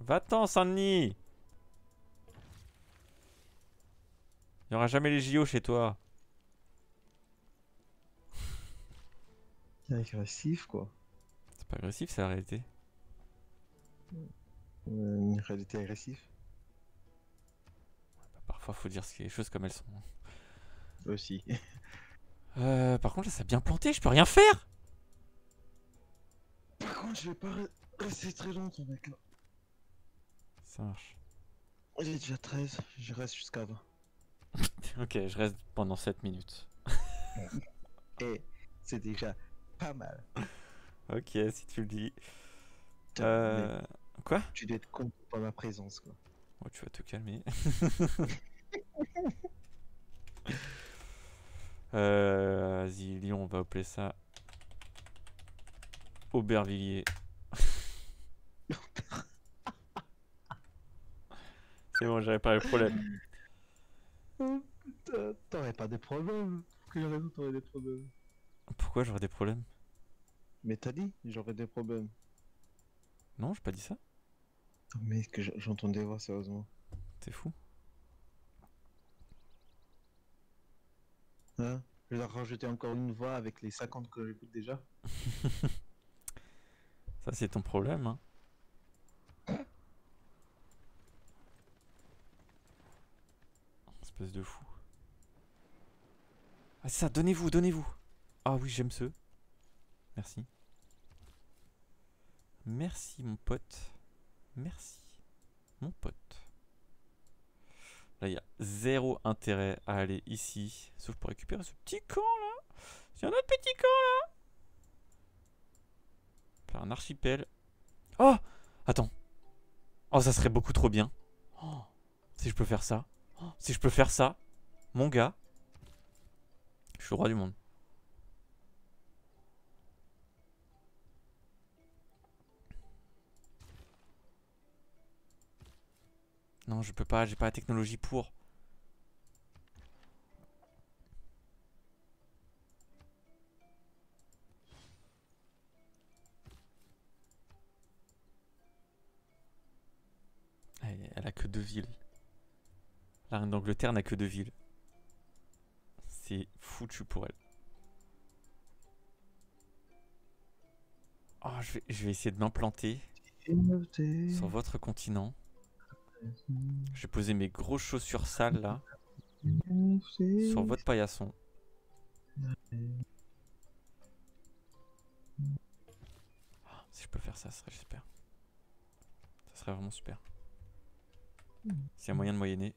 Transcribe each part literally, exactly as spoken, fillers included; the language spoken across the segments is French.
Va-t'en, Saint-Denis. Il n'y aura jamais les J O chez toi. C'est agressif, quoi. C'est pas agressif, c'est la réalité. Euh, une réalité agressive. Bah, parfois, faut dire les choses comme elles sont. Aussi. Euh, par contre, là, ça a bien planté, je peux rien faire. Par contre, je vais pas re- rester très longtemps, mec. Là. Ça marche. J'ai déjà treize, je reste jusqu'à vingt. Ok, je reste pendant sept minutes. Et c'est déjà pas mal. Ok, si tu le dis. Putain, Euh... mec, Quoi? tu dois être content par ma présence, quoi. Oh, tu vas te calmer. euh... Vas-y, Lyon, on va appeler ça Aubervilliers. C'est bon, j'avais pas le problème. Oh putain, t'aurais pas des problèmes. Pour quelle raison t'aurais des problèmes? Pourquoi j'aurais des problèmes? Mais t'as dit, j'aurais des problèmes. Non, j'ai pas dit ça. Mais que j- j'entendais voir sérieusement. T'es fou. Hein? Je vais rajouter encore une voix avec les cinquante que j'écoute déjà. Ça, c'est ton problème, hein. Espèce de fou. Ah, c'est ça, donnez-vous, donnez-vous. Ah oui, j'aime ce. Merci. Merci, mon pote. Merci, mon pote. Là, il y a zéro intérêt à aller ici. Sauf pour récupérer ce petit camp, là. C'est un autre petit camp, là. Faire un archipel. Oh! Attends. Oh, ça serait beaucoup trop bien. Oh, si je peux faire ça. Oh, si je peux faire ça. Mon gars. Je suis le roi du monde. Non, je peux pas, j'ai pas la technologie pour. Elle, elle a que deux villes. La reine d'Angleterre n'a que deux villes. C'est foutu pour elle. Oh, je vais, je vais essayer de m'implanter sur votre continent. Je vais poser mes grosses chaussures sales là. Sur votre paillasson. Oh, si je peux faire ça, ça serait super. Ça serait vraiment super. S'il y a moyen de moyenner.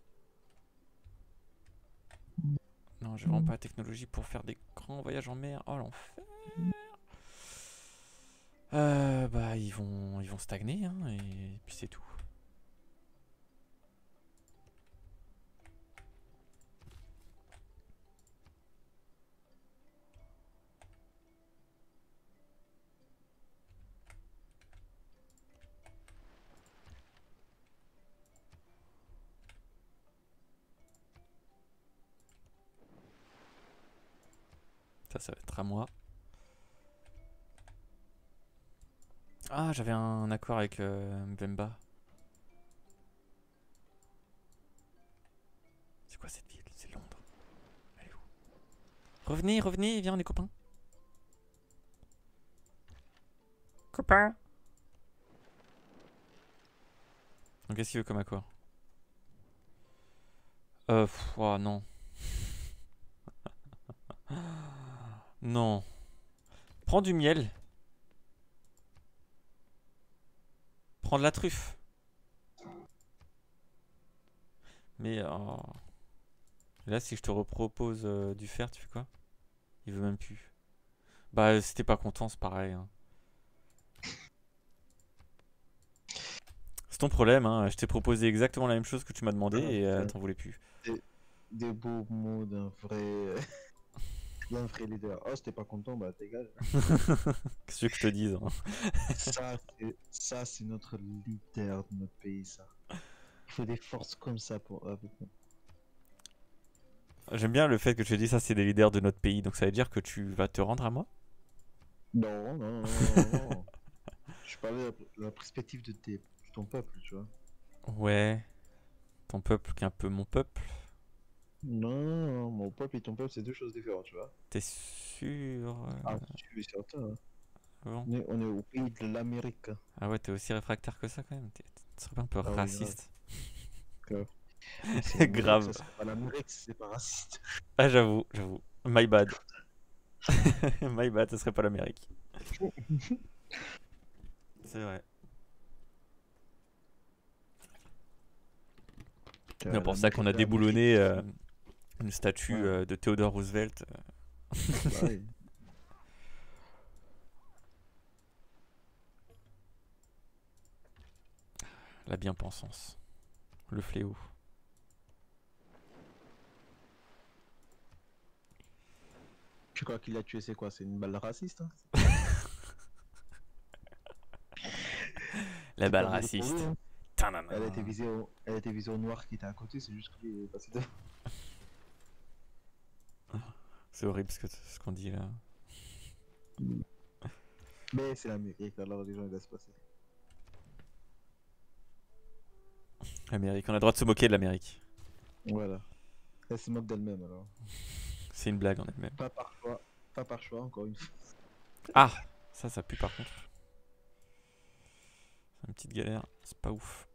Non, j'ai vraiment pas la technologie pour faire des grands voyages en mer. Oh l'enfer. Euh, bah ils vont, ils vont stagner hein, et puis c'est tout. Ça, ça va être à moi. Ah, j'avais un accord avec euh, Mbemba. C'est quoi cette ville? C'est Londres. Elle est où? Revenez, revenez, viens, on est copains. Copains. Donc qu'est-ce qu'il veut comme accord? Euh, pff, oh non. Non. Prends du miel. Prends de la truffe. Mais oh. Là, si je te repropose euh, du fer, tu fais quoi? Il veut même plus. Bah, si t'es pas content, c'est pareil. Hein. C'est ton problème, hein. Je t'ai proposé exactement la même chose que tu m'as demandé Ah, et euh, putain. t'en voulais plus. Des, des beaux mots d'un vrai, d'un vrai leader. Oh, c'était pas content, bah dégage. Qu'est-ce que je te dise hein. Ça, c'est, ça, c'est notre leader de notre pays, ça. Il faut des forces comme ça pour avec nous. J'aime bien le fait que tu aies dit ça, c'est des leaders de notre pays. Donc ça veut dire que tu vas te rendre à moi? Non, non, non, non, non. Je parlais de la, la perspective de tes, ton peuple, tu vois. Ouais. Ton peuple qui est un peu mon peuple. Non, non, non, mon peuple et ton peuple, c'est deux choses différentes, tu vois. T'es sûr? Ah, euh, tu es certain, hein. Bon. On est, on est au pays de l'Amérique. Ah ouais, t'es aussi réfractaire que ça quand même. T'es- Tu serais pas un peu Ah oui, grave. raciste? grave. Mais c'est l'Amérique, Grave. ça serait pas l'Amérique si c'est pas raciste. Ah j'avoue, j'avoue. My bad. My bad, ce serait pas l'Amérique. C'est vrai. Euh, C'est pour ça qu'on a L'Amérique, l'Amérique, déboulonné euh, c'est- une statue ouais, euh, de Theodore Roosevelt. bah oui. La bien-pensance. Le fléau. Tu crois qu'il a tué, c'est quoi? C'est une balle raciste, hein? La C'est balle pas visé pour lui, raciste. hein. Tanana. Elle a été visée au, elle a été visée au noir qui était à côté, c'est juste qu'il est passé devant. C'est horrible ce que- ce qu'on dit là. Mais c'est l'Amérique, alors les gens ils laissent passer. L'Amérique, on a le droit de se moquer de l'Amérique. Voilà. Elle se moque d'elle-même alors. C'est une blague en elle-même. Pas par choix, pas par choix, encore une fois. Ah, ça, ça pue par contre. C'est une petite galère, c'est pas ouf.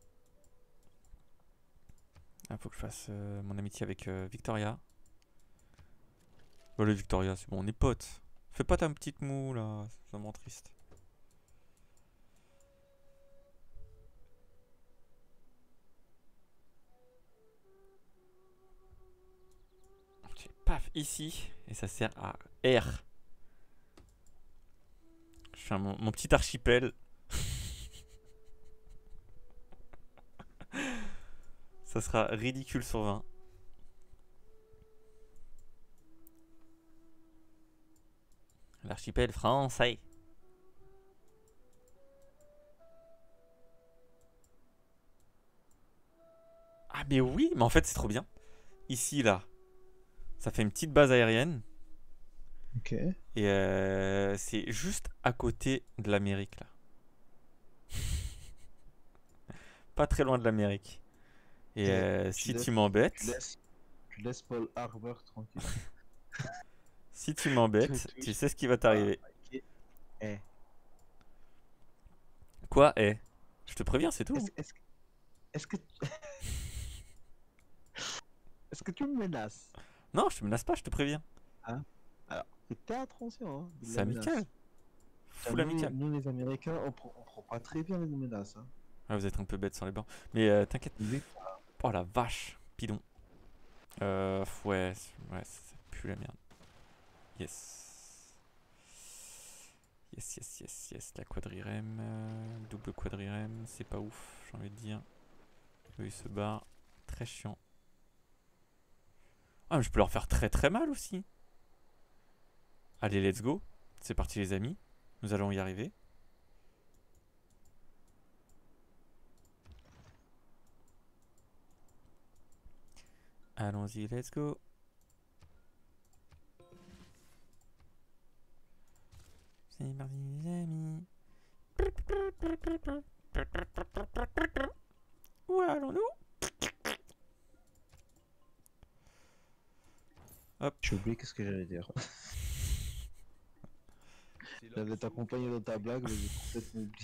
Ah, faut que je fasse euh, mon amitié avec euh, Victoria. Bon, le Victoria, c'est bon, on est potes. Fais pas ta petite moue là, c'est vraiment triste. Ok, paf, ici, et ça sert à R. Je fais un- mon, mon petit archipel. Ça sera ridicule sur vingt. L'archipel français. Ah mais oui, mais en fait c'est trop bien. Ici là, ça fait une petite base aérienne. Ok. Et euh, c'est juste à côté de l'Amérique là. Pas très loin de l'Amérique. Et Et euh, tu si laisses, tu tu m'embêtes, laisses, tu laisses Paul Harbor tranquille. si tu Tu me m'embêtes, tu touches sais ce qui va pas. t'arriver. Ok. Eh. Quoi? Eh, je te préviens, c'est tout. Est-ce est-ce que est-ce que est-ce que tu me menaces? Non, je te menace pas, je te préviens. Hein? Alors, fais attention, hein, de C'est la menace. amical. Car Full nous, amical. nous les Américains, on prend, on prend pas très bien les menaces. Hein. Ah, vous êtes un peu bête sur les bords. Mais euh, t'inquiète. Oui. Oh la vache, pidon. Euh, ouais, c'est- ouais, ça pue la merde. Yes. Yes, yes, yes, yes. La quadrirème, euh, double quadrirème, c'est pas ouf, j'ai envie de dire. Eux, ils se barrent. Très chiant. Ah, mais je peux leur faire très très mal aussi. Allez, let's go. C'est parti, les amis. Nous allons y arriver. Allons-y, let's go. C'est parti, les amis. Où allons-nous? Hop. J'ai oublié qu'est-ce que j'allais dire. J'allais t'accompagner dans ta blague, mais j'ai complètement oublié.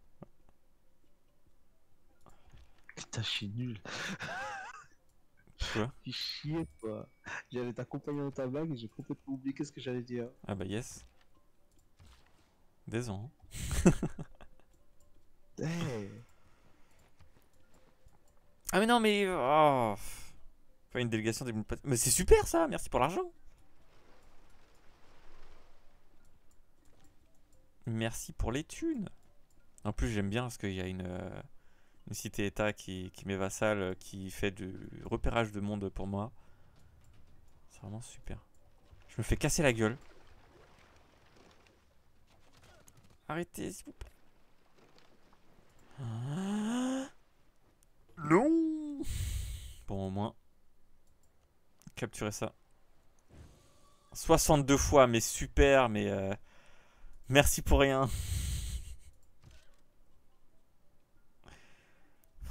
Putain, je suis nul. Quoi? Tu chier quoi. J'allais t'accompagner dans ta blague et j'ai complètement oublié qu'est-ce que j'allais dire. Ah bah yes. Désolé. Hey. Ah mais non mais... Oh. Pas une délégation des... Mais c'est super ça, merci pour l'argent. Merci pour les thunes. En plus j'aime bien parce qu'il y a une, euh, une cité-état qui, qui m'est vassale, euh, qui fait du repérage de monde pour moi. C'est vraiment super. Je me fais casser la gueule. Arrêtez s'il vous plaît. Ah. Non. Bon au moins. Capturer ça. soixante-deux fois, mais super, mais... Euh, merci pour rien.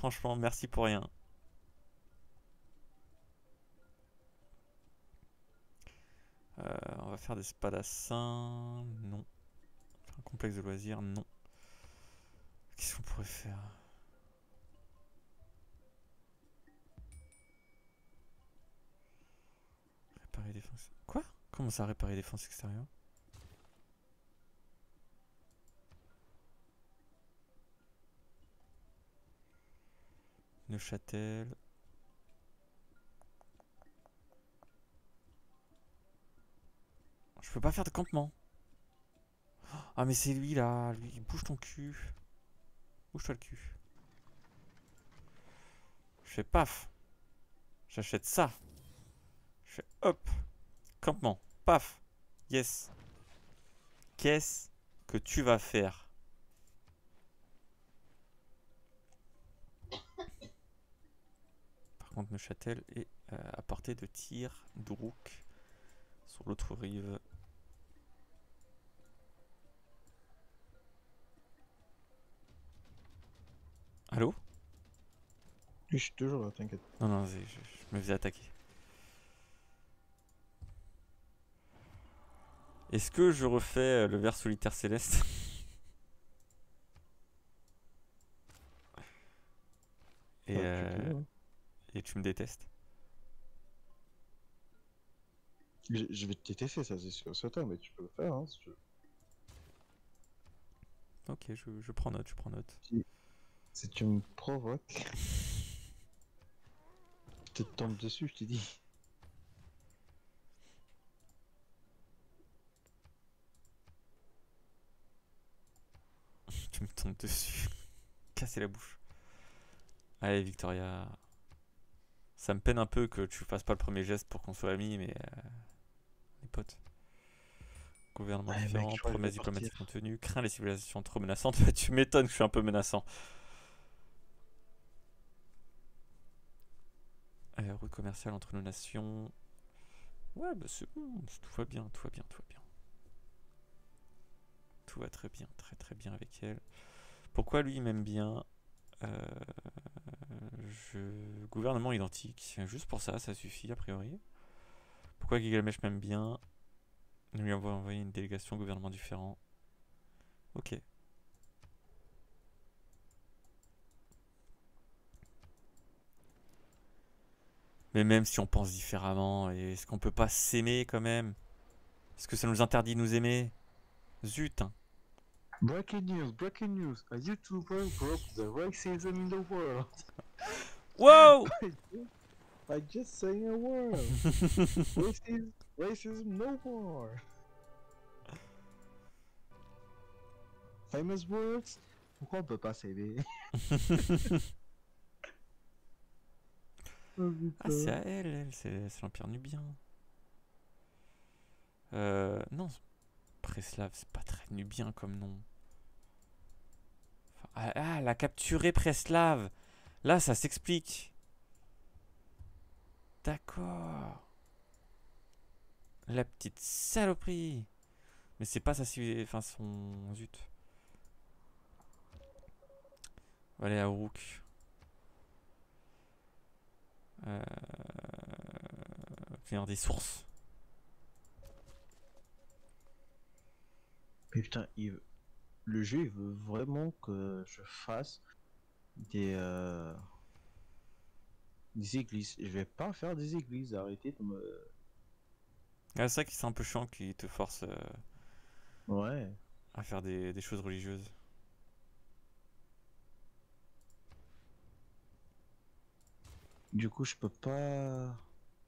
franchement, merci pour rien. Euh, on va faire des spadassins. Non. Un complexe de loisirs. Non. Qu'est-ce qu'on pourrait faire? Réparer défense. Quoi? Comment ça, réparer défense extérieure? Neuchâtel. Je peux pas faire de campement. Ah mais c'est lui là, lui, bouge ton cul. Bouge-toi le cul. Je fais paf. J'achète ça. Je fais hop. Campement. Paf. Yes. Qu'est-ce que tu vas faire? Par contre, Neuchâtel est euh, à portée de tir d'Uruk sur l'autre rive. Allô? Je suis toujours là, t'inquiète. Non, non, je, je me faisais attaquer. Est-ce que je refais le ver solitaire céleste? Et, Ouais, tu euh, peux, hein. et tu me détestes? Je, je vais te détester, ça c'est sûr, c'est toi, mais tu peux le faire, hein, si tu veux. Ok, je, je prends note, je prends note. Si, si tu me provoques, je te tombe dessus, je te dis. Tu me tombes dessus. Casser la bouche. Allez, Victoria. Ça me peine un peu que tu fasses pas le premier geste pour qu'on soit amis, mais... Euh, les potes. Gouvernement Ouais, différent, mec, je crois que je vais promesses diplomatiques non partir. tenues, craint les civilisations trop menaçantes. Tu m'étonnes que je suis un peu menaçant. Euh, route commerciale entre nos nations. Ouais, bah c'est bon, tout va bien, tout va bien, tout va bien. Tout va très bien, très très bien avec elle. Pourquoi lui il m'aime bien? euh, je... Gouvernement identique, juste pour ça, ça suffit a priori. Pourquoi Gilgamesh m'aime bien? Nous lui avons envoyé une délégation gouvernement différent. Ok. Mais même si on pense différemment, est-ce qu'on peut pas s'aimer quand même? Est-ce que ça nous interdit de nous aimer? Zut hein. Breaking news, breaking news. A YouTuber broke the racism in the world. Wow. I just saying a word. Racism, racism no more. Famous words. Pourquoi on peut pas s'aider? Oh, Ah c'est à elle, elle c'est l'Empire nubien. Euh... Non, Preslav, c'est pas très nubien comme nom. Enfin, ah, ah, elle a capturé Preslav. Là, ça s'explique. D'accord. La petite saloperie. Mais c'est pas sa civilisation. Enfin, son. Zut. On va aller à Uruk. Euh... Venir des sources. Mais putain, il veut- le jeu il veut vraiment que je fasse des, euh, des églises. Je vais pas faire des églises, arrêtez de me... Ah, c'est ça qui c'est un peu chiant qui te force euh, Ouais. à faire des, des choses religieuses. Du coup, je peux pas...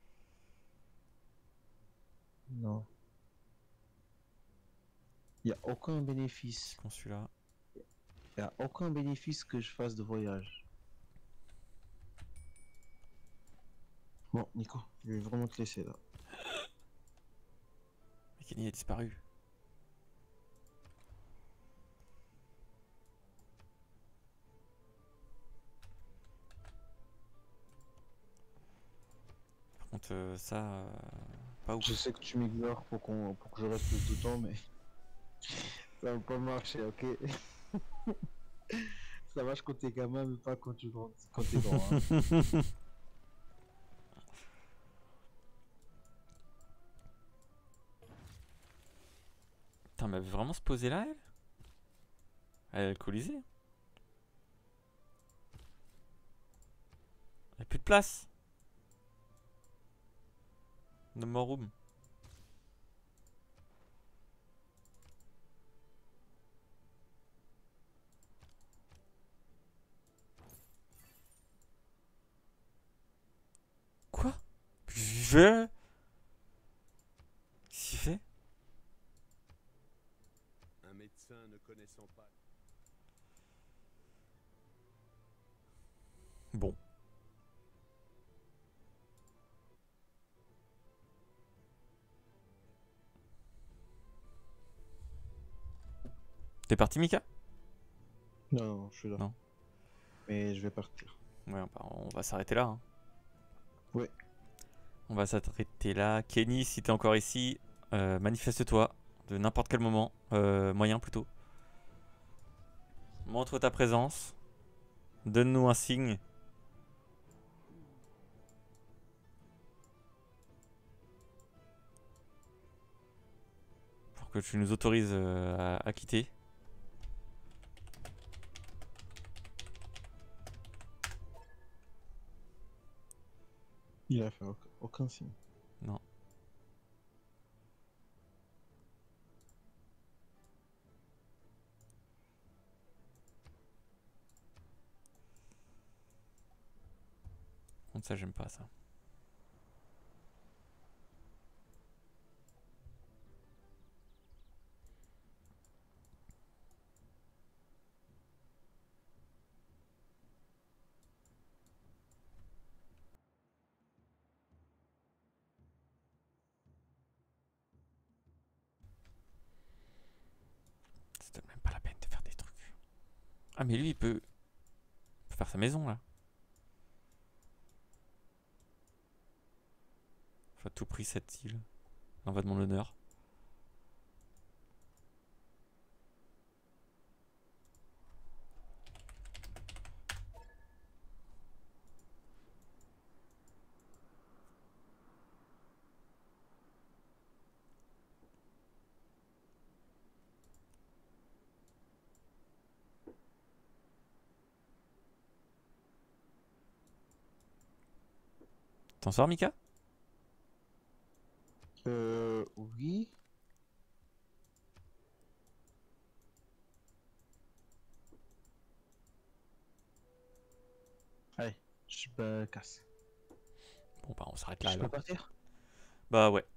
Non. Il y a aucun bénéfice. Consulat. Il y a aucun bénéfice que je fasse de voyage. Bon, Nico, je vais vraiment te laisser là. Mais Kenny a disparu. Par contre, euh, ça. Euh, pas ouf. Je sais que tu m'ignores pour, qu'on pour que je reste plus de temps, mais ça va pas marcher, ok? Ça va, je comptais quand même pas quand tu quand t'es grand. Hein. Putain, mais elle veut vraiment se poser là, elle? Elle est alcoolisée. Il n'y a plus de place. No more room. Quoi? Je... Qu'est-ce qu'il fait? Un médecin ne connaissant pas. Bon. T'es parti, Mika? Non, non, je suis là. Non. Mais je vais partir. Ouais, bah, on va s'arrêter là. Hein. Ouais. On va s'arrêter là. Kenny, si t'es encore ici, euh, manifeste-toi de n'importe quel moment. Euh, moyen plutôt. Montre ta présence. Donne-nous un signe. Pour que tu nous autorises euh, à, à quitter. Il a fait aucun, aucun signe. Non. Ça, j'aime pas ça. C'était même pas la peine de faire des trucs. Ah, mais lui, il peut, il peut faire sa maison là. Faut à tout prix cette île. En va de mon honneur. T'en sors, Mika? Euh, oui. Allez, je me casse. Bon, bah, on s'arrête là Je peux alors. partir? Bah, ouais.